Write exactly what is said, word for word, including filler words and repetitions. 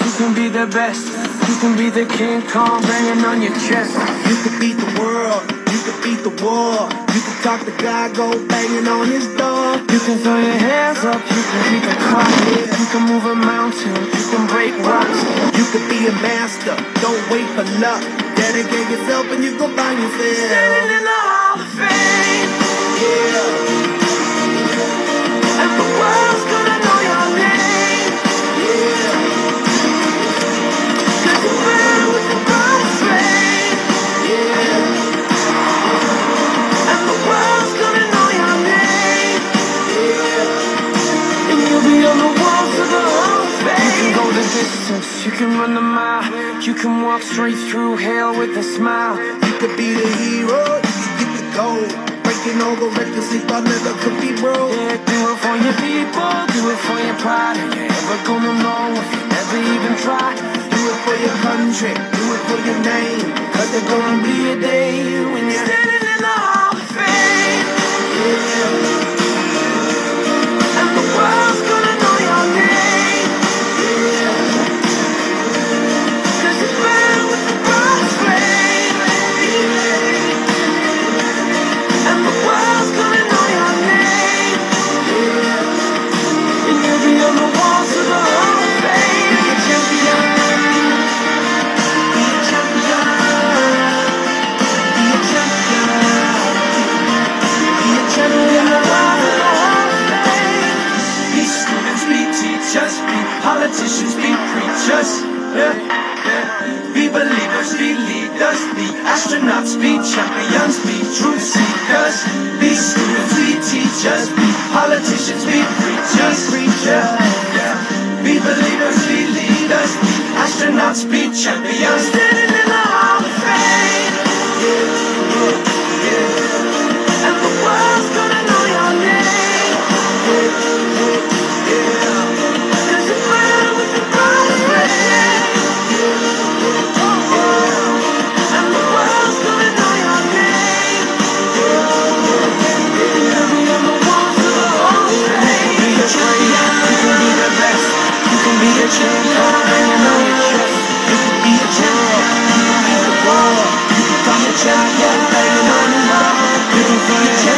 You can be the best. You can be the King Kong banging on your chest. You can beat the world. You can beat the war. You can talk to God, go banging on his door. You can throw your hands up. You can beat the quiet. You can move a mountain. You can break rocks. You can be a master. Don't wait for luck. Dedicate yourself and you go find yourself. Standing in the Hall of Fame. Yeah. And the world's gonna know your name. Yeah. Cause you burn with the brightest flame. Yeah. And the world's gonna know your name. Yeah. And you'll be on the walls of the Hall of Fame. You can go the distance, you can run the mile. You can walk straight through hell with a smile. You could be the hero, you can get the gold. Breaking all the records they thought never could be broke. Yeah, do it for your people, do it for your pride. Are you ever gonna know if you never even try? Do it for your country, do it for your name. Cause there's gonna be a day when you're standing in the Hall of Fame. Yeah. And the world's gonna know your name. Yeah. Cause you burn with the brightest flame. And the world's gonna know your name. And you'll be on the walls of the Hall of Fame. Be a champion. Be a champion. Be a champion. Be a champion. Be students, be teachers, be politicians, be preachers. Yeah, yeah. Be believers, be leaders, be astronauts, be champions, be truth seekers. Be students, be teachers, be politicians, be preachers. Yeah, yeah. Be believers, be leaders, be astronauts, be champions. Standing in the Hall of Fame. Yeah, yeah, yeah. And the world's gonna know your name. Yeah, yeah, yeah. Cause you burn with the brightest flame. And the world's gonna know your name. You'll be on the walls of the Hall of Fame. Be the champion, you can be the best. You can be the champion, hanging on your chest. You can be a champion. You can be the world. You can become a champion, banging on the wall. You can be a champion.